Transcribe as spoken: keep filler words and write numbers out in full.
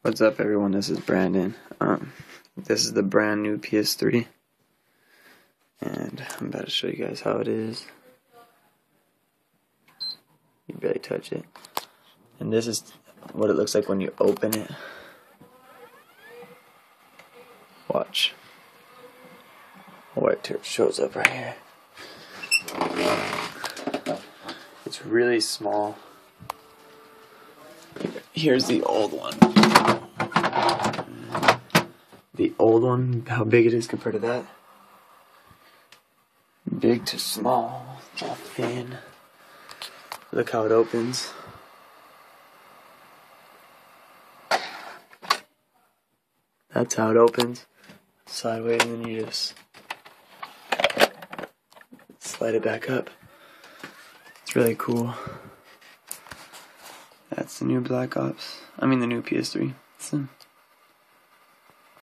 What's up, everyone? This is Brandon. Um, this is the brand new P S three, and I'm about to show you guys how it is. You barely touch it, and this is what it looks like when you open it. Watch. I'll wait till it shows up right here. It's really small. Here's the old one. The old one, how big it is compared to that. Big to small, all thin. Look how it opens. That's how it opens. Sideways, and then you just slide it back up. It's really cool. That's the new Black Ops. I mean the new P S three.